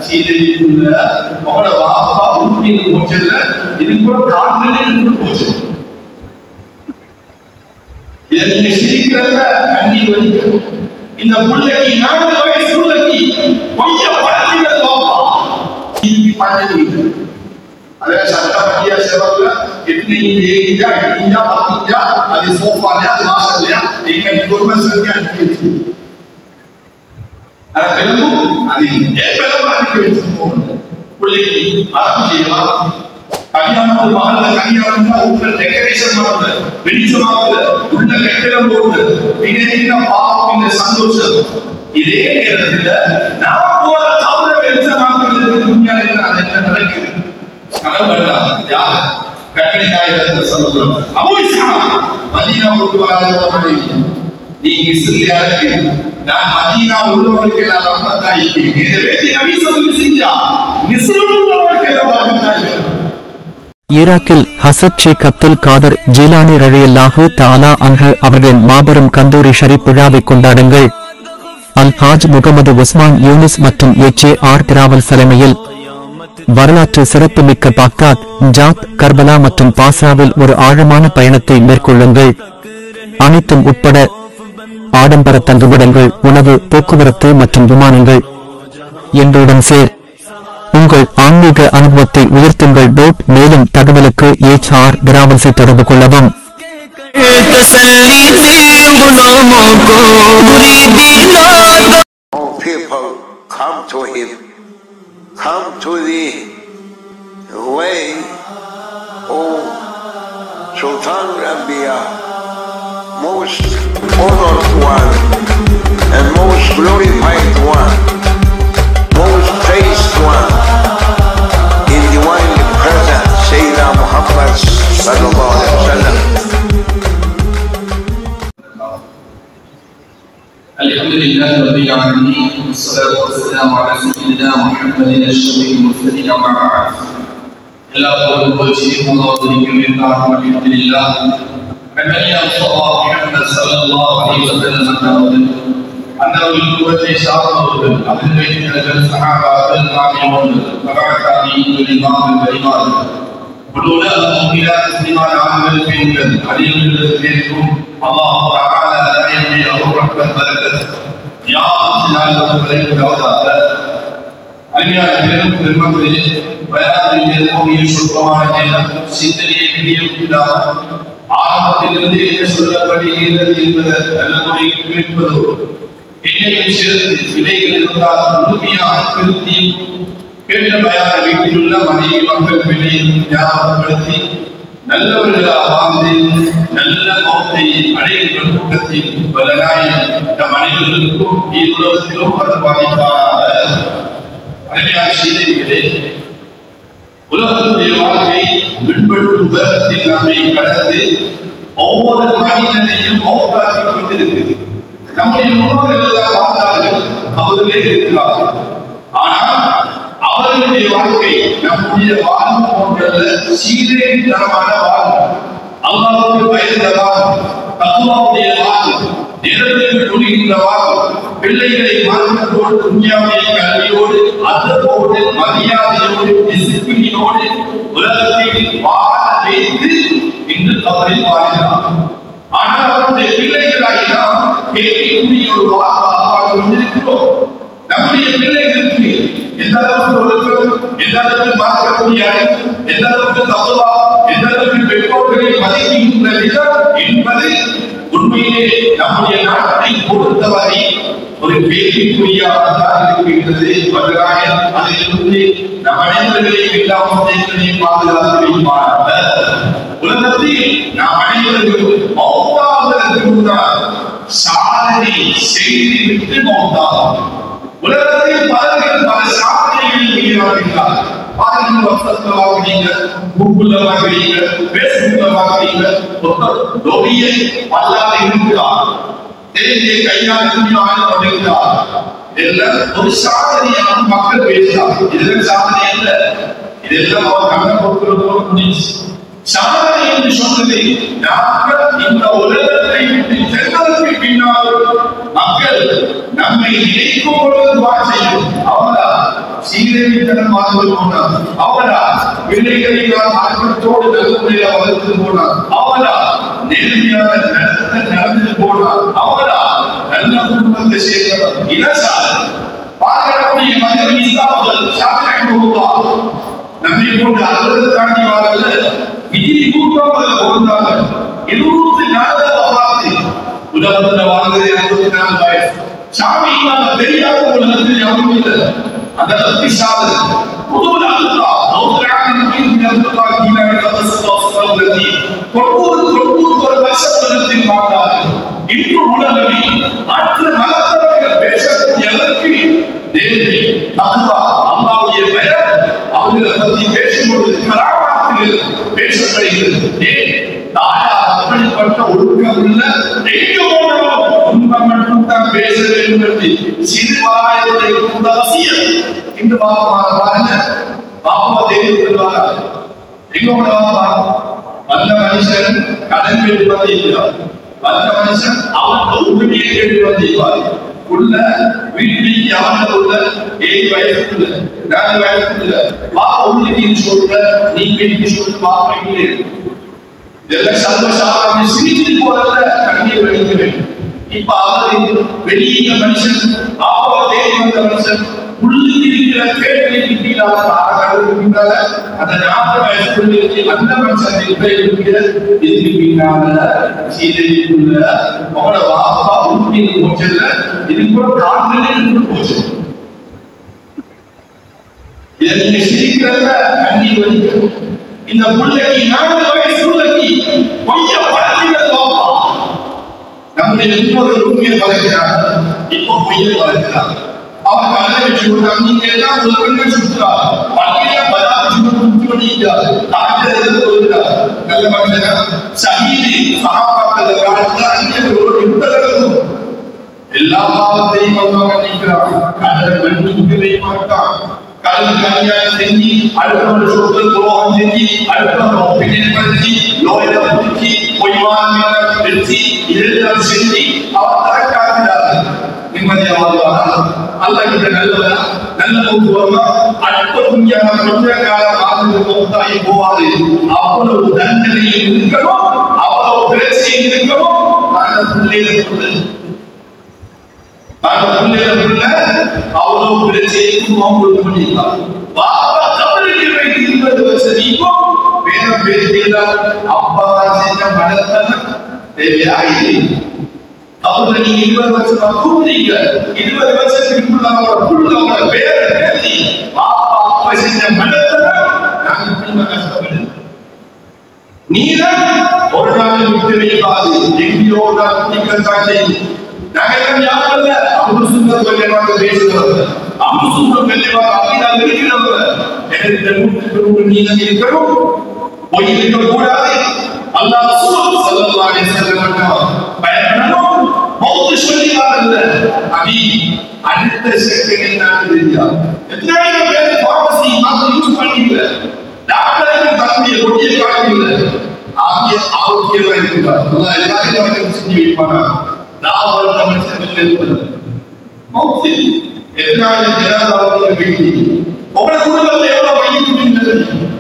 சீதைக்குள்ள அவங்களோட வாப்பா உண்மையில் போச்சல்ல இது கூட காரணம் போச்சு. இதை நீங்க சிரிக்கிறத கண்ணீர் வலிக்கும். இந்த பிள்ளைக்கு 4 வயசு பிள்ளைக்கு கொஞ்சம் பழகிறது வாப்பா பண்ணி அதே சட்டப்படியா செலவுல எத்தனை ஏறிஞ்சா எட்டிஞ்சா பத்திஞ்சா அது சோஃபாலையா அது வாசல்லையா நீங்க பொறுமை சரியா அனுப்பி அதை பெருமும் அது ஏற்பெல்லாம் அனுப்பி வச்சு போகணும். பிள்ளைக்கு அறம் செய்யலாம். கல்யாணம் மகள கல்யாணம் உள்ள டெக்கரேஷன் பண்ணுறது வெளிச்சமாக்குது உள்ள கட்டிடம் போடுது மிக பாவம் இந்த சந்தோஷம். இதே நேரத்தில் நான் போல தவற வெளிச்சமாக்குறது துணியால என்ன நடக்குது யார் கட்டளை நாயகத்தை சொல்லுகிறோம். மதீனா உருவாக நீங்க இஸ்ரேலியா இருக்கு நான் மதீனா உள்ளவர்களுக்கு நான் ரஹ்மத்தா இருக்கிறேன். எனவே நபி ஸல்லல்லாஹு செஞ்சா இஸ்ரேல் உள்ளவர்களுக்கு ரஹ்மத்தா இருக்கிறேன். ஈராக்கில் ஹசரத் ஷேக் அப்துல் காதர் ஜீலானி ரலியல்லாஹு தஆலா அன்ஹு அவர்களின் மாபெரும் கந்தூரி ஷரீப் விழாவை கொண்டாடுங்கள். அல் ஹாஜ் முகமது உஸ்மான் யூனிஸ் மற்றும் HAR டிராவல் தலைமையில் வரலாற்று சிறப்புமிக்க பாக்தாத், ஜாத், கர்பலா மற்றும் பாஸ்ராவில் ஒரு ஆழமான பயணத்தை மேற்கொள்ளுங்கள். அனைத்தும் உட்பட ஆடம்பர தங்குமிடங்கள், உணவு, போக்குவரத்து மற்றும் விமானங்கள் என்பதுடன் சேர் உங்கள் ஆன்மீக அனுபவத்தை உயர்த்துங்கள். மேலும் தகவலுக்கு HR டிராவல்ஸை தொடர்பு கொள்ளவும். Come to the way, O Sultan Rabia, most honored one and most glorified one, most praised one, in divinely present Sayyidina Muhammad sallallahu alaihi wasallam. Alhamdulillah rabbil alamin wassalatu wassalamu ala sayyidina Muhammadin ashrafil mursalin wa ba'd. Illa qawluhu Alhamdulillah alhamdulillah Nabiya Muhammad sallallahu alaihi wasallam அன்னவர்கள் குலத்தை சார்ந்தவர்கள் அபிநயித்தர்கள் சஹாபாக்கள் தாபிஊன்கள் தபஅத்தாபிஈன்கள் இமாம்கள் வலிமார்கள் உலக முஃமினாத் முஸ்லிமாத் ஆண்கள் பெண்கள் அனைவருக்கும் அல்லாஹ் தஆலா தஆலா ரஹ்மத் பரக்கத் யாத்தினால் வரைக்காத அன்யா பெரும் பெருமக்களே பயானில் கோயில் சுத்தமான நேரம் சிந்தனையை விடியும்டா ஆரம்பத்திலிருந்து என்ன சொல்லப்படுகிறது என்பதை நல்லமுறை கேட்பதோ என்னையும் சேர்த்து விலைகள் இருந்தால் முழுமையாக திருத்தி கேட்ட பயான வீட்டிலுள்ள மனைவி மக்கள் பிள்ளையை ஞாபகப்படுத்தி நல்லவர்களாக வாழ்ந்து நல்ல மௌத்தை அடைகின்ற கூட்டத்தில் வல்லநாயன் நம் அனைவருக்கும் உலகத்திலும் அது பாதிப்பாக அருமையான செய்திகளே. உலகத்துடைய வாழ்க்கை விண்படும் உலகத்தில் நம்மை கடந்து ஒவ்வொரு மனிதனையும் மௌத்தாக்கிக் கொண்டிருக்கிறது. நம்முடைய முன்னோர்கள் வாழ்ந்தார்கள், அவர்களே இருக்கிறார்கள். ஆனால் அவர்களுடைய வாழ்க்கை நம்முடைய வாழ்வு போன்றல்ல, சீரேறி தரமான வாழ்வு, அல்லாஹ்வுக்கு பயந்த வாழ்வு, தக்வாவுடைய வாழ்வு, நேரத்திற்கு துணிகின்ற வாழ்வு, பிள்ளைகளை மாற்றத்தோடு துன்யாவுடைய கல்வியோடு அதோடு மரியாதையோடு டிசிப்ளினோடு உலகத்தில் வாழ வைத்து இன்று அவரை வாழ்கிறார். ஆனால் அவருடைய பிள்ளைகளாக நாம் கேட்கக்கூடிய ஒரு வாழ்வாக கொண்டிருக்கிறோம். நம்முடைய பிள்ளைகளுக்கு எந்த அளவுக்கு ஒழுக்கம், எந்த அளவுக்கு பார்க்கக்கூடிய அறிவு, எந்த அளவுக்கு தகுவா, எந்த அளவுக்கு பெற்றோர்களை மதிக்கின்ற விதம் என்பது உண்மையிலே நம்முடைய நாட்டை பொறுத்தவரை ஒரு கேள்விக்குறியாகத்தான் இருக்கின்றது. அதிலிருந்து நம் அனைவர்களையும் எல்லாத்தையும் பாதுகாத்து வைப்பார்கள். உலகத்தில் நாம் அனைவரும் மௌத்தாவதற்கு முன்னால் சாதனை செய்து விட்டு மௌத்தாகும். உலகத்தில் பலர்கள் பல சாதனைகளில் ஈடுபடுகிறார். பாருங்கள், வசத்துல வாங்குறீங்க, கூகுள்ல வாங்குறீங்க, பேஸ்புக்ல வாங்குறீங்க, தொகையை பல்லாத இருக்கிறார், தெரிஞ்ச கையால் வருகிறார். இதெல்லாம் ஒரு சாதனையாக மக்கள் பேசுகிறார். இதெல்லாம் சாதனை அல்ல, இதெல்லாம் அவர் கண்ண பொருட்கள் முடிச்சு. சாதனை என்று சொன்னது நாங்கள் இந்த உலகத்தை விட்டு சென்றதற்கு பின்னால் மக்கள் நம்மை நினைக்கும் பொழுது செய்யும். அவங்களா சீரழித்தனம் வாழ்ந்து போனார். அவரா பிள்ளைகளை ஆர்வத்தோடு நல்ல முறையில வளர்த்து போனார். அவரா நேர்மையான நடத்த நடந்து போனார். அவரா நல்ல குடும்பத்தை சேர்ந்தவர். இனசார் பார்க்கக்கூடிய மனிதர் இஸ்லாமர்கள் சாத்திரக்குழுவா நம்மை போன்ற அறுபது தாண்டி வாழல விஜய் கூட்டமாக பொருந்தாங்க. 24 பார்த்து உலகத்துல வாழ்ந்தது 64 வயசு. சாமி இல்லாம தெரியாத உலகத்தில் யாரும் இல்லை. அந்த அளவுக்கு சாதனை பொதுவில் அல்லாஹ் ஒரு வருஷத்தில் வாழ்ந்தார். இன்று உலகில் மற்ற மதத்தவர்கள் பேசக்கூடிய அளவுக்கு தேவி அல்லாஹ்வுடைய பெயர் அவர்களை பற்றி பேசும்பொழுது கராமாத்தில் பேசப்படுகிறது. அப்படிப்பட்ட ஒழுக்கம் உள்ள உண்மை மட்டும் தான் பேச வேண்டும் என்று சிறுவாயத்தை கூட அவசியம். இன்று பாருங்க பாப்பா தேவி சொல்வாங்க எங்களோட வந்த மனுஷன் கடன் கேட்டு வந்திருக்கிறார். வந்த மனுஷன் அவன் உண்மையை கேட்டு வந்திருப்பார். உள்ள வீட்டுக்கு அவன் உள்ள 7 வயசுக்குள்ள 4 வயசுக்குள்ள வா உண்மைக்கு சொல்ற நீ வீட்டுக்கு சொல்லி பாப்பீங்களே இதெல்லாம் சர்வசாதாரண சிரித்து போறத கண்ணீர் வடிக்க வேண்டும். இப்ப அவர் வெளியே மனுஷன் பாப்பா தேடி வந்த மனுஷன் உள்ளில் இருக்கிற கேட்டை கிட்டினால அந்த 4 வயசுக்குள்ள அந்த மனுஷன் இருக்கிற இதுக்கு பின்னால சீதைக்குள்ள அவனோட பாப்பா உண்மையை போச்சல இது கூட காரணம் போச்சு. இதை நீங்க சிரிக்கிறத கண்ணீர் வடிக்க இந்த பிள்ளைக்கு 4 வயசு பிள்ளைக்கு பொய்ய பழக்கினது பாப்பா. நம்முடைய இன்னொரு உண்மையை பழக்கிறாங்க. இப்போ பொய்ய பழக்கிறாங்க. அவன் கண்ணை வச்சு கொடுத்தாங்க. நீங்க எல்லாம் உலகங்கள் சுற்றுறாங்க. பள்ளியில பதார்த்த சுற்று பண்ணிக்கிறார். டாக்டர் சொல்கிறார் நல்ல மனுஷன் சஹீதி சகாபாக்கள் காலத்துல அந்நியர்களோடு யுத்தங்களும் எல்லா பாவத்தையும் அவங்க நிற்கிறாங்க. கடலை மன்னிக்கவே மாட்டான். கடல் கல்யாணம் செஞ்சு அடுத்தவங்க சொல்ற துரோகம் செஞ்சு அடுத்தவங்க ஒப்பீனியன் பண்ணி லோயில பிடிச்சி பொய்வான வெற்றி இதெல்லாம் செஞ்சு அவர் தரக்காகிறார். நிம்மதியா வாழ்வாரா அல்ல கிட்ட நல்லவரா நல்ல போக்கு வருமா அடுத்த துணியான கொஞ்ச காலம் ஆகுது போத்தாயி போவாது. அவ்வளவு தண்டனையில் இருக்கணும் அவ்வளவு பிரச்சனையில் இருக்கணும். அந்த பிள்ளைகளுக்கு அவ்வளவு பிரச்சனைக்கும் அவங்களுக்கு பண்ணிருக்காங்க. பாப்பா தமிழுக்கு வைத்து 20 வருஷத்துக்கும் வேற பேர் செய்தார். அப்பா செஞ்ச மனத்தன தேவையாகி அவங்க நீங்க 20 வருஷம் கூப்பிடுறீங்க. 20 வருஷத்துக்கு அவங்களோட பேரை பேசி பாப்பா அப்பா செஞ்ச மனத்தன நாங்க பிள்ளை கஷ்டப்படுது. நீதான் ஒரு நாள் விட்டு வைக்காது எங்கேயோ ஒரு நாள் நீக்கத்தான் செய்யும். நாங்கள் யாரும் அம்பு சுந்தர் கல்யாணமாக பேசுகிறவர்கள் அம்பு சுந்தர் கல்யாணமாக அப்படிதான் இருக்கிறவர்கள் எனக்கு நீங்க இருக்கணும் பொய் இருக்கக்கூடாது. அல்லாஹ் ஸல்லல்லாஹு அலைஹி வஸல்லம் பயப்படணும் மௌத் சொல்லிவாரல்ல அபி அடுத்த செகண்ட் என்ன தெரியா எத்தனை பேர் பார்மசி மாத்திரை யூஸ் பண்ணிங்க டாக்டருக்கு தன்னுடைய கொடியை காட்டிங்க ஆகிய ஆரோக்கியமா இருக்கிறார். அல்லாஹ் எல்லாரையும் செஞ்சு வைப்பாங்க. நாவல் தமிழ் மௌத்தி எதனால ஜனாதாவுடைய வீட்டி உங்களோட குடும்பத்தில் எவ்வளவு வைக்கின்றது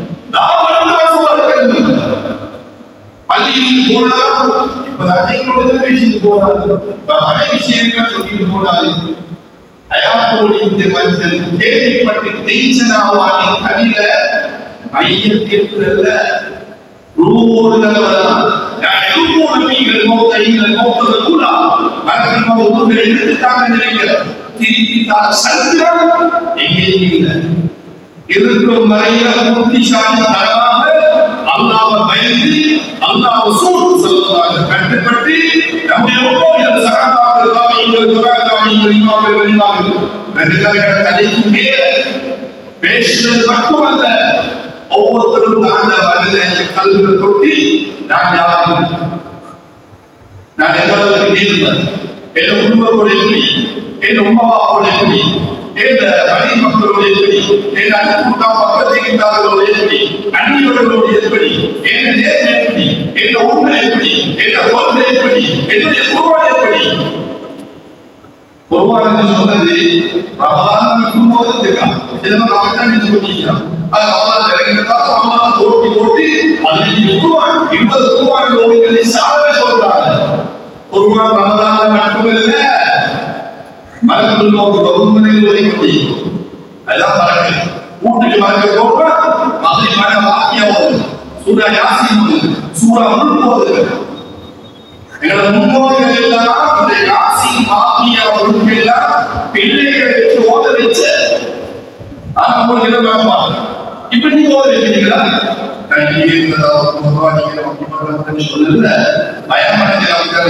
பள்ளியில் போனாலும் இப்ப அதைகளோட பேசிட்டு போனாலும் பல விஷயங்கள் சொல்லிட்டு போனாலும் அயாத்தோடு இந்த மனுஷன் கேள்விப்பட்டு டென்ஷன் ஆவானே தவிர மையத்திற்குள்ள ரூபோடு வரலாம். நான் எல்லோரும் நீங்கள் மௌத்தைகள் மௌத்தது கூட மரத்தில் மௌத்தங்களை எடுத்துட்டாங்க நினைக்கிறேன். திருப்பி தான் சந்திரம் எங்கேயும் இல்லை. இருக்கும் வரையில புத்திசாலி தரமாக அல்லாஹ்வை பயந்து அல்லாஹ் ரசூல் ஸல்லல்லாஹு கட்டுப்பட்டு நம்முடைய ஒவ்வொரு சகாபாக்கள் இமாம்கள் இமாம்கள் ரெண்டுக்காரங்க தலைக்கு மேல பேசுறது மட்டுமல்ல ஒவ்வொருத்தரும் தாண்ட வரல கல்வியை தொட்டி நான் யாரும் நான் எதாவது நேர்ந்தேன். என் குடும்பத்தோட எப்படி என் உமாவோட எப்படி என் மனை மக்களோட எப்படி என் அன்புக்கா பக்கத்திற்காரோட எப்படி அந்நியவர்களோட எப்படி என் நேர்மை எப்படி என் உண்மை எப்படி என் பொருள் எப்படி என்னுடைய குடும்பம் எப்படி குர்ஆன் சொன்னது ரமலான் கும்போதுக்கா இதெல்லாம் காமெடி சொல்லிக்கிறான் அது அல்லாஹ் இறங்கிட்டா அல்லாஹ் ஓட்டி அது குர்ஆன் 20 குர்ஆன் ஓதிகளை சாவே சொல்றாங்க குர்ஆன் ரமலான் மட்டுமல்ல மலக்குல் மௌத் வகுமனையில் ஓதி முடியும் அதான் பரக்கு ஊட்டுக்கு மலக்கு போக மகரிமான வாக்கியம் ஓது சூரா யாசீன் ஓது சூரா முல்க் ஓது எங்களோட முன்னோர்கள் எல்லாம் இந்த யாசீன் வாக்கியா முல்க் எல்லாம் பிள்ளைகளை வச்சு ஓத வச்ச ஆனா உங்களுக்கு என்ன வேணுமா இப்ப நீங்க ஓத வைக்கிறீங்களா சொல்லுல பயமடைஞ்ச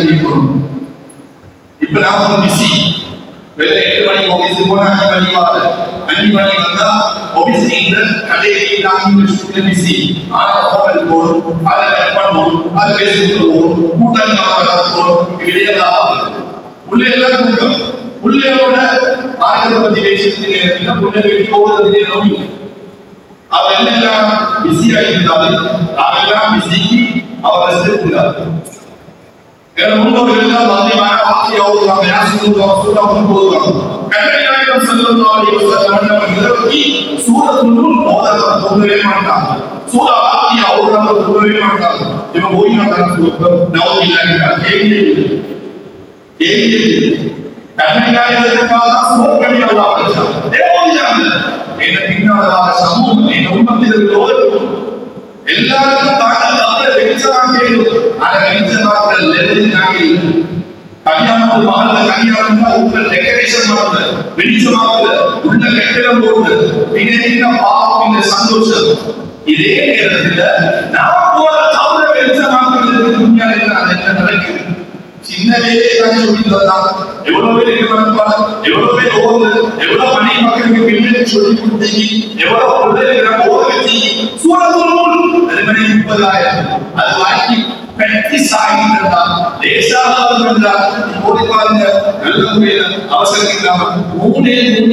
இப்ப நான் பிசி வேலை 8 மணிக்கு ஆபீஸ் போனா 5 மணி வந்தா ஆபீஸ் இந்த கடையை நாங்க ஸ்கூல்ல பிசி ஆனா மொபைல் போன் அதை கட் பண்ணுவோம் அதை பேசிட்டு போவோம் கூட்டம் போவோம் இதெல்லாம் உள்ளே எல்லாம் கூட்டம் உள்ளேயோட ஆயிரத்தை பத்தி பேசிட்டு உள்ளே வீட்டு ஓடுறதுலே நோய் அவர் எல்லாம் பிஸியா இருந்தாலும் நாமெல்லாம் பிஸிக்கு அவர் ரெஸ்ட் எங்கள் முன்னோர்கள் எல்லாம் மத்தியமான வாக்கிய ஓதுவாங்க யாசின் சூறாவும் போதுவாங்க கட்டளையாயிரம் ஸல்லல்லாஹு அலைஹி வஸல்லம் அவர்களுக்கு சூரத்துல் முல்க் ஓதறத சொல்லவே மாட்டாங்க சூரா வாக்கிய ஓதுறத சொல்லவே மாட்டாங்க இவங்க ஓய்வாங்க நவுபில்லாஹி ஏகே கட்டளையாயிரத்துக்காக சூரக்கடி அல்லாஹ் வச்சாங்க தேவோதியாங்க என்ன பின்னால சமூகம் என்ன உம்மத்திற்கு எல்லாருக்கும் தாங்கள் அவரை வெளிச்சமாக அதை வெளிச்சமாக கல்யாணம் மகள கல்யாணம் உங்கள் டெக்கரேஷன் பண்ணுறது வெளிச்சமாக உள்ள கட்டிடம் போடுறது மிக பாவம் இந்த சந்தோஷம் இதே நேரத்தில் நான் போல தவற வெளிச்சமாக என்ன நடக்குது சின்ன வேலையை சொல்லிதான் எவ்வளவு பேர் எவ்வளவு பேர் ஓது எவ்வளவு மணி மக்களுக்கு பின்னணி சொல்லி கொடுத்தீங்க எவ்வளவு பிள்ளைகளை ஓத வச்சீங்க சூரத்துல் முல்க் அது 30,000 அது வாங்கி பிராக்டிஸ் ஆகிட்டு லேசாக இருந்தா ஓடி பாருங்க நல்ல முறையில் அவசரம் இல்லாம 3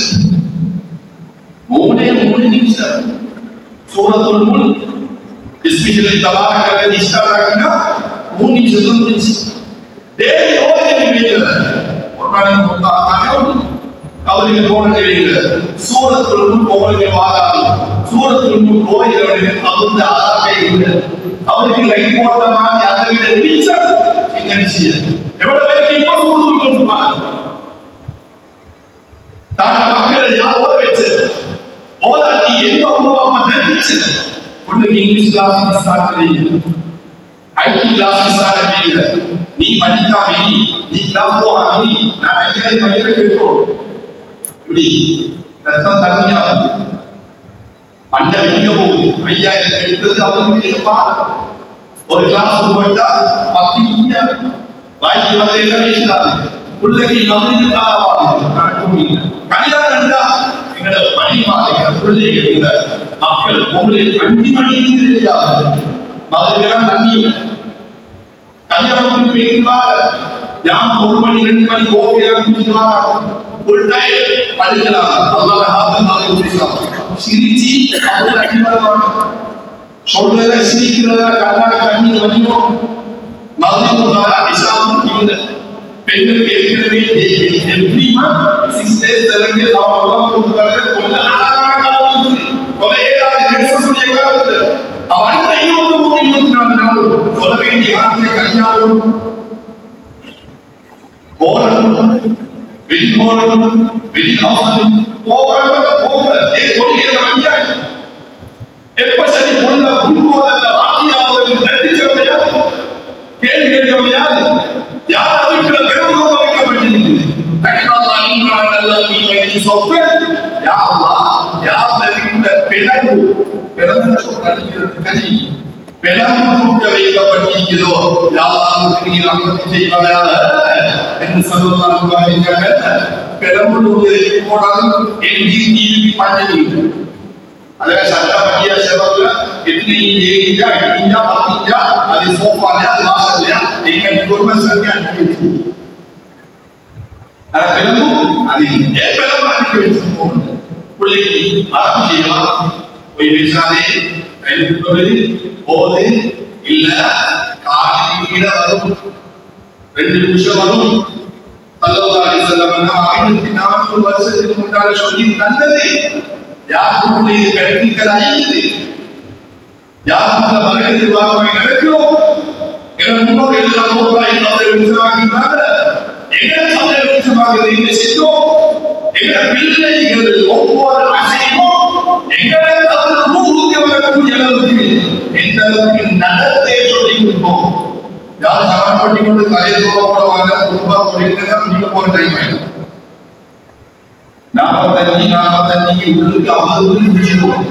நிமிஷம் சூரத்துல் முல்க் எஸ்பெஷலி தபாரக அல்லதி இஸ்தாரகனா 3 நிமிஷம் இருந்துச்சு தேவி ஓதி வீடியோல ஒரு நாளைக்கு மொத்தம் அவருக்கு போன தெரியல சூரத்துல் முல்க் ஓதி வாதாடி சூரத்துல் முல்க் ஓதியவனுக்கு அந்த ஆதாரமே இல்லை அவருக்கு லைட் போட்ட மாதிரி அதை விட ரீச்சர் இந்த விஷயம் எவ்வளவு பேருக்கு இப்போ சூரத்துல் முல்க் பாருங்க தான் மக்களை யார் ஓத வச்சு ஓதாட்டி எந்த உருவாம தெரிஞ்சு உங்களுக்கு இங்கிலீஷ் கிளாஸ் ஸ்டார்ட் பண்ணி ஐடி கிளாஸ் ஸ்டார்ட் பண்ணி நீ படிக்காம நீ கிளாஸ் போகாம நான் ஐடிஐ படிக்க கேட்கிறோம் இப்படி ரத்தம் தண்ணியா அண்ட வெளிய போகுது 5000 எடுத்தது அவங்களுக்கு எதிர்பார்க்க ஒரு கிளாஸ் போயிட்டா 10 வாய்க்கு வந்து என்ன பேசினாரு பிள்ளைக்கு நம்பிக்கை கல்யாணம் இருந்தா எங்களோட பணிமாலை பிள்ளைகள் மக்கள் உங்களுக்கு 5 மணிக்கு தெரியாது மதுரையெல்லாம் தண்ணி கல்யாணத்துக்கு போயிருந்தால் யாம் 1 மணி 2 மணி ஓகேலாம் குடிக்கலாம் ஒரு டைம் படிக்கலாம் அல்லாஹ் ஹாஃபிஸ் பேசலாம் சிரிச்சி அது அடிமரமான சொல்றத சிரிக்கிறத கண்ணாடி கண்ணி வடிவம் மதுரைக்குள்ளார இஸ்லாமும் இந்த பெண்களுக்கு ஏற்கனவே எப்படிமா 6 days தெலங்கு அவங்களாம் கொடுத்தாங்க கொஞ்சம் அழகான காலம் ஒரே சொல்லி காலத்தில் அவன் 24 நாள் சொல்ல வேண்டிய வார்த்தை கல்யாணம் போராட்டம் வெளிப்போராட்டம் வெளிநாசம் எப்ப சரி பொண்ண புண்போதல்ல வாக்கியாவது தட்டிச்சவையா கேள்வி கேட்கவையாது யார் அதுக்குள்ள பெருமகம் வைக்கப்பட்டிருக்கு வைக்கப்பட்டிருக்கிறதோ யாரும் செய்வதாக என்று சொல்லுவாங்க பெரம்பலூர் போனாலும் பண்ணி அதே சட்டப்படியா செலவுல எத்தனை ஏரியா 10 அது சோஃபாலையா வாசல்லையா நீங்க குடும்ப சங்கியா அனுப்பி அத பெரும் அது ஏற்பெரும் அனுப்பி வச்சிருக்கோம் பிள்ளைக்கு ஆரம்பி செய்யலாம் போய் பேசாதே கைது போது இல்ல காலையில் கீழே வரும் 2 நிமிஷம் வரும் ஸல்லல்லாஹு அலைஹி வஸல்லம் 1400 வருஷத்துக்கு முன்னால சொல்லி தந்தது யாருக்குள்ள இது கட்டிக்கலாயிது யாருக்குள்ள மரணத்தை வாங்கி நடக்கிறோம் எங்கள் முன்னோர்கள் எல்லாம் போராடி அவரை உற்சாகித்தாங்க எங்கள் சமய உற்சாகத்தை இங்கே செஞ்சோம் எங்கள் பிள்ளைகள் ஒவ்வொரு அசைவும் எங்களை அவர் ஊருக்கு வரக்கூடிய அளவுக்கு எந்த அளவுக்கு நடத்தை சொல்லி கொடுப்போம் யார் சமன் பண்ணி கொண்டு தலையை போடுவாங்க குடும்பா போயிட்டு நீங்க போற டைம் ஆயிடும் 45 உள்ளுக்கு 50 முடிச்சிடுவோம்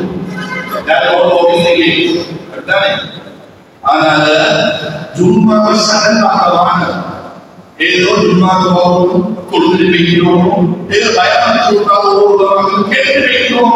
அதனால ஜும்மாவை சடனாக வாங்க ஏதோ ஜும்மாக்கு போகணும் கொடுத்து வைக்கிறோம் ஏதோ பயணம் சொல்றாங்க கேட்டு வைக்கிறோம்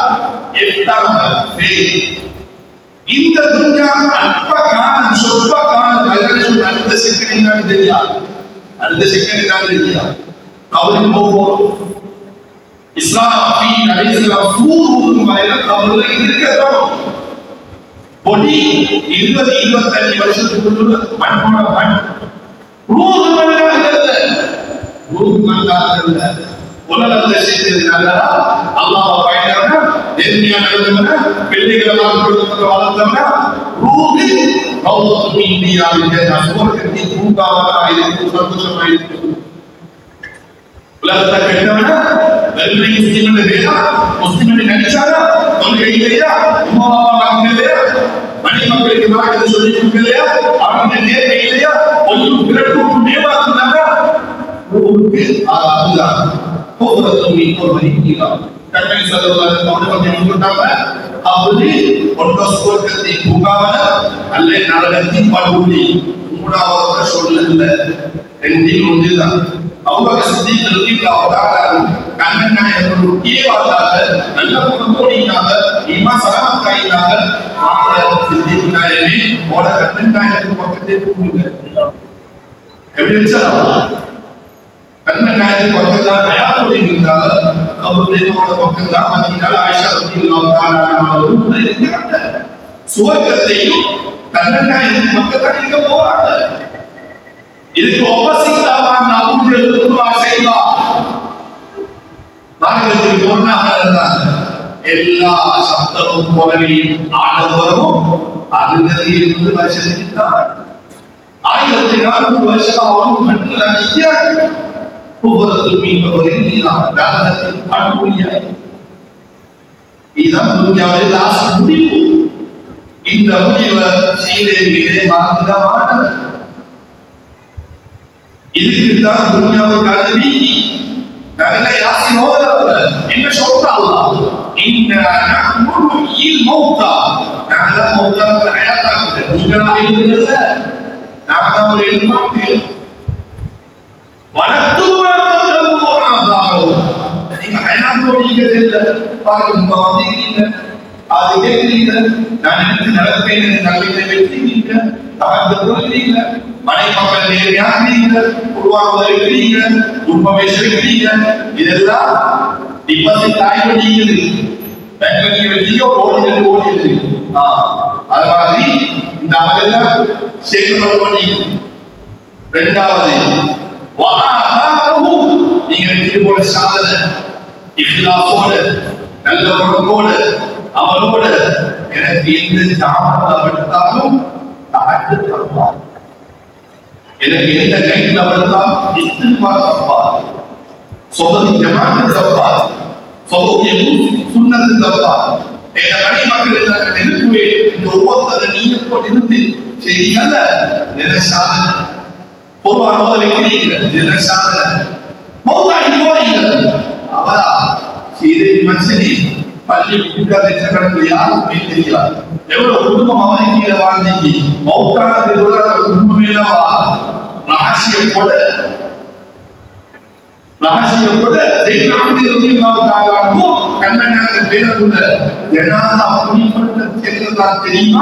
இந்த துன்யா அற்ப காலம் சொற்ப காலம் அடுத்த செகண்ட் தெரியாது அடுத்த செகண்ட் தெரியாது கவலை போவோம் இஸ்லாம் அலைஹிஸ்ஸலாம் சூருக்கு மேல கவலை இருக்கட்டும் பொடி 20-25 வருஷத்துக்குள்ள மண்ணோட மண் ரூஹ் மண்ணாகல உலகத்தை செய்ததுனால அல்லாஹ் பயணம்னா நேர்மையா நடந்தவங்க பிள்ளைகளெல்லாம் கொடுத்து வளர்த்தவங்க ரூஹ் ரௌதத்து இந்தியாவிலே சுவர்க்கத்தை பூங்காவாக இருக்கும் சந்தோஷமா இருக்கும் உலகத்தை கெட்டவனா வெறுமை முஸ்லிம்கள் இல்லையா முஸ்லிம்கள் நினைச்சாரா தொல்கை இல்லையா உமா பாப்பா இல்லையா மணிமக்களுக்கு மார்க்கத்தை சொல்லி கொடுக்கலையா அவங்க நேர்மை இல்லையா கொஞ்சம் பிறக்கும் நேவாக்குனாங்க ரூஹுக்கு அதுதான் போகிறதும் இப்போ வரைக்கும் கட்டளை சொல்லுவாங்க கவனம் கொடுத்தாங்க அப்படி ஒன்ற சுவர்க்கத்தை பூங்காவன அல்ல நரகத்தின் படுகொலி மூணாவது சொல்லல ரெண்டில் ஒன்றுதான் அவங்க சித்திகளுக்கு கண்ணன் ஏவாதாக நல்ல குணத்தோடினாங்க இம்மா சலாமத்தாயினாங்க சித்தினாயமே ஓட கண்ணன் பக்கத்தே போகுங்க எப்படி வச்சா கண்ணன் பக்கத்துல தயாரோடு இருந்தாங்க அவருடைய பக்கம் தான் மதினால ஆயிஷா சுவர்க்கத்தையும் கண்ணன் பக்கத்தான் இங்க போறாங்க இதுக்கு ஆப்போசிட்டாக நாம் செய்வா நாகரிகத்துக்கு முன்னாக இருந்தாங்க எல்லா சப்தமும் போலவையும் ஆடவரும் அது வருஷத்துக்கு தான் 1400 வருஷம் அவரும் மண்ணில் அடிக்கிறார் ஒவ்வொரு மீன்பவரின் தானத்தின் அன்புரியாய் இதுதான் துன்யாவில் லாஸ்ட் முடிவு இந்த முடிவை சீரேவிலே மாறுதான் இதுக்குத்தான் துன்யாவுக்கான நீதி நாங்கள் யாசின் ஓதுறவங்க என்ன சொல்றா அல்லாஹ் நஹ்னு யுஹ்யில் மௌத்தா நாங்கள் மௌத்தாவை ஹயாத்தாக்குது நீங்களாக இல்லைல்ல நாங்கள் ஒரு இல்மாக்கு வனத்துவம் போராதாகும் நீங்க ஹயாத்தோடு இல்லை பாருங்க வந்தீங்க அது கேட்கிறீங்க நான் எனக்கு நடப்பேன் என்று நம்பிக்கை வைக்கிறீங்க தவறு கொள்கிறீங்க மனை மக்கள் நேர்மையாகிறீங்க உருவாக்குவதை இருக்கிறீங்க உண்மை சொல்கிறீங்க இதெல்லாம் டிபாசிட் ஆகி நீங்குது பேங்க்ல நீங்க வச்சீங்க ஓடிடுது அது மாதிரி இந்த அமலெல்லாம் சேர்க்கணும் பண்ணீங்க ரெண்டாவது நீங்க வெற்றி போல சாதனை இஃப்லாஸோடு நல்ல குணத்தோடு அவனோடு எனக்கு எந்த ஜாமத்தில் எடுத்தாலும் எனக்கு எந்த கையில் அவர்தான் இஸ்திக்பார் சொததி ஜமாத் தப்பா சொததி சுன்னத் தப்பா என்ற மணி மக்கள் நெருக்குவே இந்த ஒவ்வொருத்தர நீயத்தோடு இருந்து செய்யல நிலசாதன பொதுவாக வைக்கிறீங்க நிலசாதன மௌதாகி போறீங்க அவரா சீதை மனுஷனி பள்ளி கூட்டாளி சக்கரத்துல யாருக்குமே தெரியாது எவ்வளவு குடும்பம் அவனுக்கு வாழ்ந்தீங்க மௌத்தானது குடும்பமே ரகசியம் கூட கண்ணன் பேரக்குள்ள ஜனாதா புனிப்பட்ட செல்வதான் தெரியுமா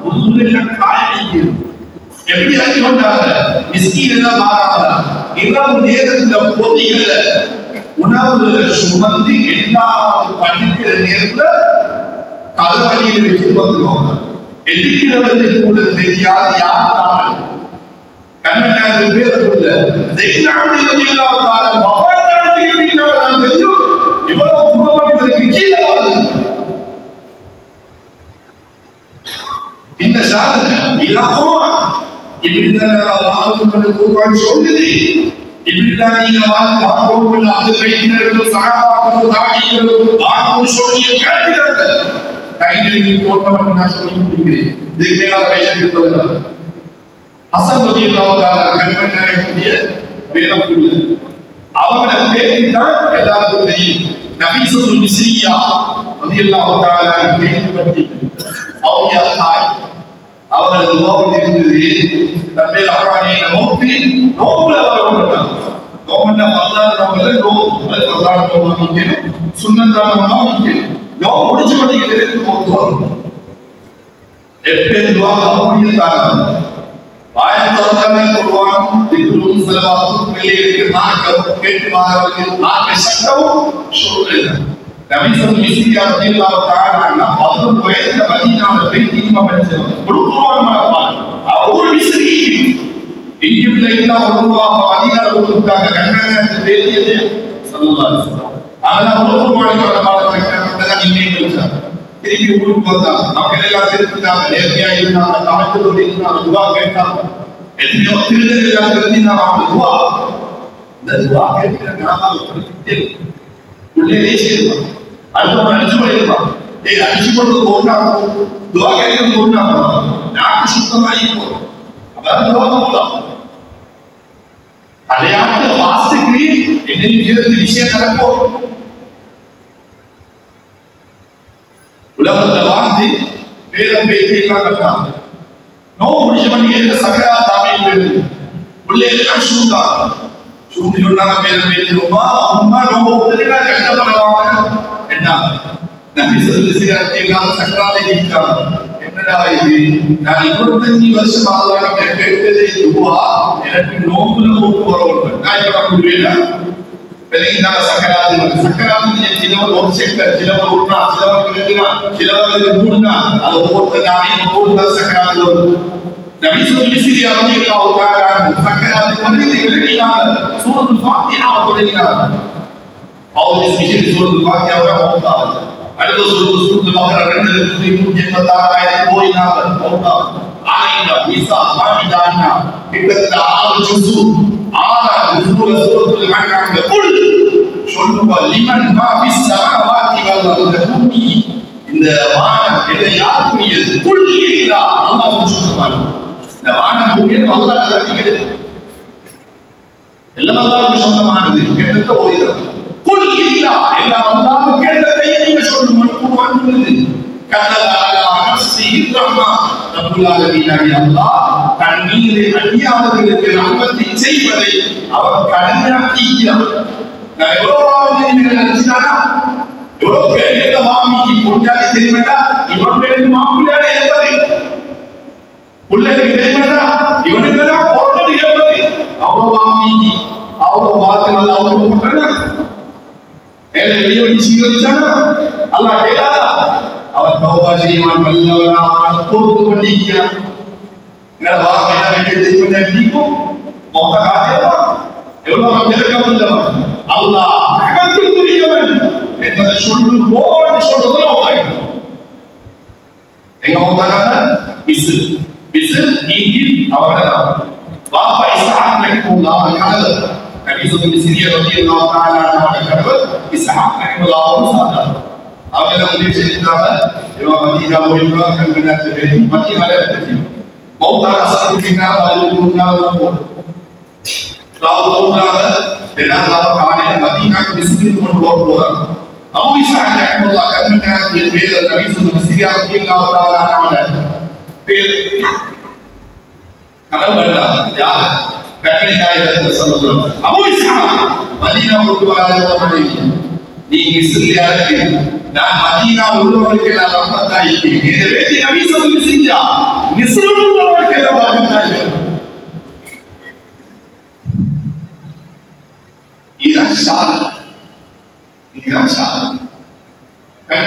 எப்படி அறிவிட்டாங்க மிஸ்கீனெல்லாம் மாறாம இரவு நேரத்துல பொதிகளை உணவு சுமந்து எல்லா படிக்கிற நேரத்துல கதவழியில் வச்சு வந்துருவாங்க எதிர்க்கிறவர்கள் கூட தெரியாத யார் கண்மணியாக பேரக்குள்ள தெரியும் இவ்வளவு குடும்பத்திற்கு கீழே இந்த சாதனை இலக்கமா இப்படித்தான் சொல்லுது. இப்படித்தான் நீங்க வாழ்க்கை அது வைத்திருக்கிறது சகாபாக்கள் தாடிகள் சொல்லிய கேட்கிறார்கள். கைகளில் போட்டவன் நான் சொல்லி முடிக்கிறேன். இதுக்கு மேலாக வைத்திருக்கிறது அவங்கள பேருதான் எல்லாருக்கும் தெரியும். நபீசுல் மிஸ்ரியா ரலியல்லாஹு தஆலா பற்றி அவங்க தாய் அவரது நோக்கம் இருந்தது. தன்னை அப்பானே நோக்கி நோக்குல வரணும். நோக்கம்னா அல்லாஹ் நோக்கல நோக்கு அல்லாஹ் நோக்கி சுன்னத்தான நோக்கி நோக்கு முடிச்சு பண்ணிக்கிட்டு நோக்கு எப்பே துஆ பண்ணிட்டாங்க. ஆயத்தோடனே குர்ஆன் திக்ரும் ஸலவாத்தும் வெளியிட்டு நாக்க கேட்டு வாரவர்கள் நாக்க சட்டவும் சொல்லுங்க. நபீசுல் மிஸ்ரியா ரலியல்லாஹு தஆலா அவர்கள் வயதில மதீனாவுல போய் தீமா படிச்சாங்க. குர்ஆன் அவர் மிஸ்ரி இங்கிருந்த எல்லா உருவாக மதீனாவுல கொடுத்தாங்க. கண்ணனை பேசியது ஸல்லல்லாஹு அலைஹி வஸல்லம். அதனால குர்ஆனோட பாடத்தை தான் இன்னைக்கு படிச்சாங்க. திருப்பி ஊருக்கு வந்தாங்க. அவங்க எல்லாம் திருப்பிட்டாங்க. நேர்மையா இருந்தாங்க. தமிழோடு இருந்தாங்க. துவா கேட்டாங்க. எத்தனையோ திருடர்கள் எல்லாம் தெரிஞ்சிருந்தாங்க. அவங்க துவா இந்த துவா கேட்கிற நாங்கள் உள்ளே செய்யலாம். அடுத்த அடிச்சு போயிருப்பான். அடிச்சு போட்டு போட்டாங்க. துவா கேட்க போட்டாங்க. நாக்கு சுத்தமாகி போறோம். அதாவது துவா போகலாம். அதையாட்டு வாஸ்துக்கு என்ன விஷயம் நடக்கும். உலகத்துல வாழ்ந்து பேரம் பேசியிருக்காங்க. நோ முடிச்ச பண்ணி சக்கரா தாமே உள்ளே எல்லாம் சூழ்ந்தாங்க. சூழ்ந்து சொன்னாங்க பேரம் பேசிருமா அம்மா ரொம்ப உதவினா கஷ்டப்படுவாங்க. என்ன நபி சொல்லிருக்காங்க சக்கராலை இருக்காங்க. என்னடா இது நான் 25 வருஷம் ஆகலாம் கேட்டதே துவா எனக்கு நோக்குல போட்டு வரணும். நான் இப்ப கொடுவேன் பெரியதாக சக்கராது சக்கராது சிலவர் ஒரு செக்டர் சிலவர் உண்ணா சிலவர் விழுந்தினா சிலவர் மூடுனா அது ஒவ்வொருத்தர் நாமே மூடுதா சக்கராது வரும். நபீசுல் மிஸ்ரியா ரலியல்லாஹு தஆலா சக்கராது வந்து எழுதினாங்க. சூரத்துல் ஃபாத்திஹா ஓதினாங்க. அவருடைய ஸ்பெஷல் சூரத்துல் ஃபாத்திஹாவை ஓதுனாங்க. அடுத்த சூரத்துல் பக்ரா 286 ஆயத்து ஓதினாங்க. ஓதுனாங்க. ஆயினா ஈசா மாமிதானா கிட்டத்தட்ட 6 ஜுஸு 6 சூரத்துல் மாக்காங்க குல் சொல்லுவா லிமன் மா ஃபிஸ் ஸமாவாதி வல் அர்தி இந்த வானம் எதை யாருக்குரியது குல் இல்லா அல்லாஹ் சொல்றான். இந்த வானம் பூமியை அல்லாஹ் தரக்கிறது எல்லாம் அல்லாஹ்வுக்கு சொந்தமானது. கேட்டத ஓதிறாங்க. குல் இல்லா எல்லாம் அல்லாஹ் கேட்டதை நீங்க சொல்லணும். குர்ஆன் சொல்லுது கதலா அலா நஃப்ஸி ரஹ்மா ரப்புல் ஆலமீன் அல்லாஹ் தண்ணீரை அடியாளர்களுக்கு ரஹ்மத்தை செய்வதை அவர் கடமையாக்கினார். நான் எவ்வளவு நினைச்சானா எவ்வளவு பேர் வாமிக்கு போட்டாலே தெரியுமாடா இவன் பேருக்கு மாப்பிள்ளையாட என்பது பிள்ளைகளுக்கு தெரியுமாடா இவனுக்கு தான் போட்டது என்பது அவ்வளவு வாமிக்கு அவ்வளவு வார்த்தை நல்லா அவ்வளவு போட்டானா ஏழை வெளியே சீகரிச்சானா அல்லா கேளாதா அவன் தௌபா செய்வான் வல்லவனான் பொறுத்து பண்ணிக்கிறான். எங்களை வார்த்தை என்ன வேண்டியது தெரியும் மொத்த காட்டியவா எவ்வளவு நெருக்கமுள்ளவன் அல்லாஹ் ரஹ்மத்துக்குரியவன் என்பதை சொல்லும் போது சொல்றதும் எங்க வந்தாங்க பிசு பிசு நீங்கி அவர்களாம் பாப்பா இஸ்ஹாக் ரஹ்மத்துல்லாஹ் கனவு நபீசுல் மிஸ்ரியா ரலியல்லாஹு தஆலா அன்ஹு கனவு இஸ்ஹாக் ரஹ்மத்துல்லாஹ் சாதா அவங்க வந்து செஞ்சாங்க. இவன் மதீனா போயிட்டு கண்கணாத்து பேசி மதீனால இருக்கு மௌதா அசதுக்கினா வாலிதுனா போடு ராவுனால தெனால கானே மதீனாக்கு விசிட் கொண்டு போறாங்க. அபூ இஸ்ஹாக் ரஹ்மத்துல்லாஹ் கண்கணாத்து பேர் நபீசுல் மிஸ்ரியா ரலியல்லாஹு தஆலா அன்ஹு பேர் கனவல்லா யார் கட்டளை நாயகர் ஸல்லல்லாஹு அலைஹி வஸல்லம் அபூ இஸ்ஹாக் மதீனா கொண்டு வராதவரை நீ மிஸ்ரியா இருக்கு நான் மதீனா உள்ளவர்களுக்கு நான் ரஹ்மத்தாய் இருக்கிறேன். எனவே நபி ஸல்லல்லாஹு அலைஹி வஸல்லம் மிஸ்ரில் உள்ளவர்களுக்கு ரஹ்மத்தாய் இருக்கிறேன். இதுதான் ஷான். இதுதான் ஷான்.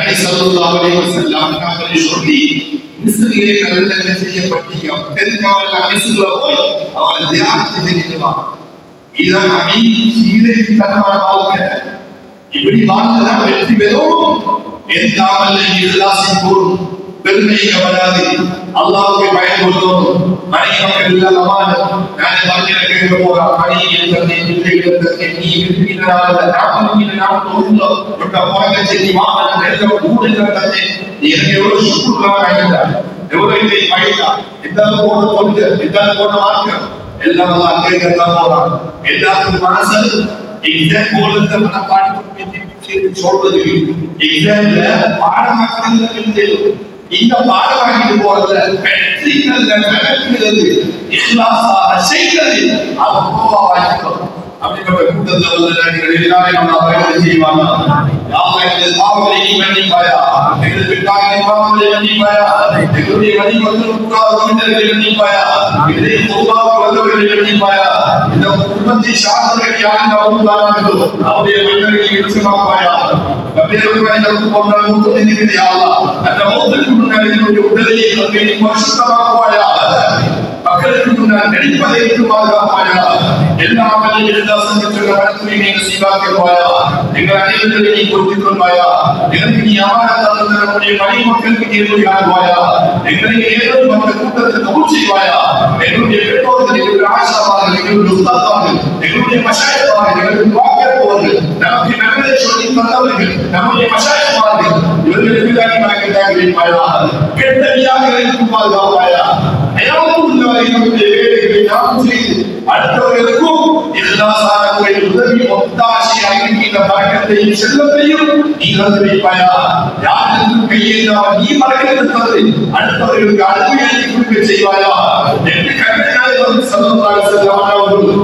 நபி ஸல்லல்லாஹு அலைஹி வஸல்லம் அவர்களை சொல்லி மிஸ்ரிலே நல்ல செய்யப்பட்டீங்க தெரிஞ்சவங்க மிஸ்ரில போய் அவரை தியானம் செய்யலாம். இதான் நபி சீரை தன்மான வாழ்க்கை. இப்படி வாழ்ந்தா வெற்றி பெறும். எந்த அமலில் இஹ்லாஸின் பொருள் பெருமையை கவராது அல்லாஹ்வுக்கு பயன்படுத்தும். மணி மக்கள் இல்லாமல் நான் வாழ்க்கையில கேட்க போறா மணி இருக்கிறது பிள்ளைகளுக்கு நீ இருக்கிறாங்க நாம் தோன்றோம் உங்க போக செய்தி வாங்க நெல்ல கூடுகிறது நீ எவ்வளவு சுக்குறாங்க ஆயிட்டார் எவ்வளவு இதை பயிட்டா எதாவது போன கொண்டு எதாவது போன மார்க்கம் எல்லாம் அல்லாஹ் கேட்கத்தான் போறான். எல்லாருக்கும் மனசு எக்ஸாம் போலத்தை மனப்பாட்டு சொல்றது எக்ஸாம்ல பாடமாக்கிறது இந்த பாடமாக்கிட்டு போறதுல வெற்றிகள் நடக்கிறது இஹ்லாஸாக செய்கிறது அது போவாயிக்கும். அப்படிப்பட்ட கூட்டத்தில் வந்து எல்லாமே நம்ம பயணம் செய்வாங்க. யாரும் எங்கள் பாவங்களை நீ மன்னிப்பாயா, எங்கள் பிற்கால பாவங்களை மன்னிப்பாயா, எங்களுடைய வழிபட்டு கூடாதவர்களை மன்னிப்பாயா, இதை பொதுவாக வந்தவர்களை மன்னிப்பாயா, இந்த குடும்பத்தை சார்ந்தவர்கள் யாரும் அவர்களாக அவருடைய மன்னரை நிச்சயமாப்பாயா. கபீரருக்கு போன்ற மூத்தத்திற்கு யாரா அந்த மூத்தத்துக்கு முன்னால் என்னுடைய உடலையை நீ பரிசுத்தமாக்குவாயா, மக்களுக்கு முன்னால் நடிப்பதை பாதுகாப்பாயா, எல்லா மக்களையும் எல்லா சங்கத்திற்கு நடத்துவை நீ சீவாக்குவாயா, எங்கள் அனைவர்களை நீ கொடுத்துக் கொள்வாயா, எனக்கு நீ அமானத்தாக தரக்கூடிய மணி மக்களுக்கு நீர் ஆகுவாயா, எங்களை ஏதோ மக்கள் கூட்டத்தில் கபூல் செய்வாயா, எங்களுடைய பெற்றோர்கள் எங்களுடைய ஆசாவார்கள் எங்களுடைய உஸ்தாதார்கள் எங்களுடைய மஷாயிஹ்வார்கள் எங்களுக்கு வாக்கேற்பவர்கள் நமக்கு நல்லதை சொல்லி தந்தவர்கள் நம்முடைய மஷாயிஹ்வார்கள் இவர்களுக்கு தான் மனக்கட்டாக வைப்பாயா, கெட்ட வியாதிகளுக்கு பாதுகாப்பாயா, அயாவும் உள்ளவரை நம்முடைய வேலைகளை நாம் செய்து அடுத்தவர்களுக்கும் இஹ்லாஸான உதவி ஒத்தாசையாக இருக்கின்ற பரக்கத்தையும் செல்வத்தையும் நீ தந்து வைப்பாயா. யாருக்கும் கையேந்தாமல் நீ பரக்கத்தை தந்து அடுத்தவர்களுக்கு அனுமதியை கொடுக்க செய்வாயா என்று கண்ணையாலே வந்து ஸல்லல்லாஹு அலைஹி வஸல்லம் அவர்கள்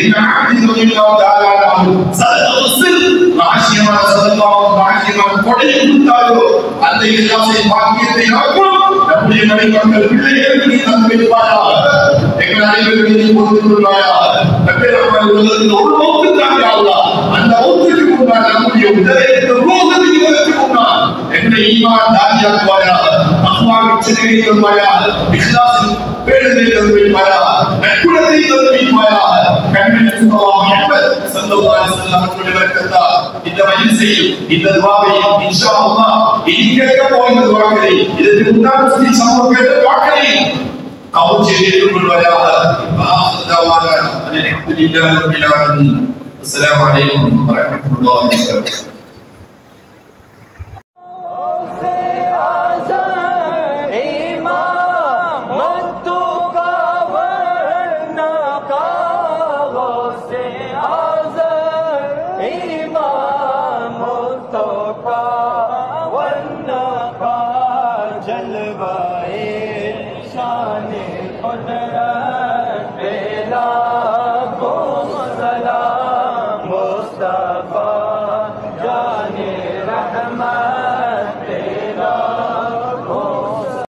ராசியமான சதகாவும் ராசியமான கொடையை கொடுத்தாரோ அந்த இஹ்லாஸை பாக்கியத்தை நமக்கும் நம்முடைய மனைமக்கள் பிள்ளைகளுக்கு நீ தந்து வைப்பாயா. எங்கள் அனைவருக்கும் நீ கொடுத்துக் கொள்வாயா. உலகத்தில் ஒரு மௌத்துக்காக அல்லாஹ் அந்த மௌத்துக்கு முன்னால் நம்முடைய உடலுக்கு ரோகத்துக்கு முன்னால் எங்களை ஈமான் தாரியாக்குவாயா, தக்வாவை செலுத்தி கொள்வாயா, இஹ்லாஸின் பேருதை தந்து வைப்பாயா, நற்குணத்தை தந்து வைப்பாயா. கண்மணி முஹம்மது ஸல்லல்லாஹு அலைஹி வஸல்லம் அவர்களுடைய பரக்கத்தால் இந்த மஜ்லிஸையும் இந்த துஆவையும் இன்ஷா அல்லாஹ் இனி கேட்க போகிற துஆக்களை இதற்கு முன்னால் முஸ்லிம் சமூகம் கேட்ட துஆக்களை கபூல் செய்து கொள்வாயாக. வாஹ்தாவான அல்ஹம்துலில்லாஹி ரப்பில் ஆலமீன். அஸ்ஸலாமு அலைக்கும் வரஹ்மத்துல்லாஹி வபரகாத்துஹு. जलवाए शान खुदा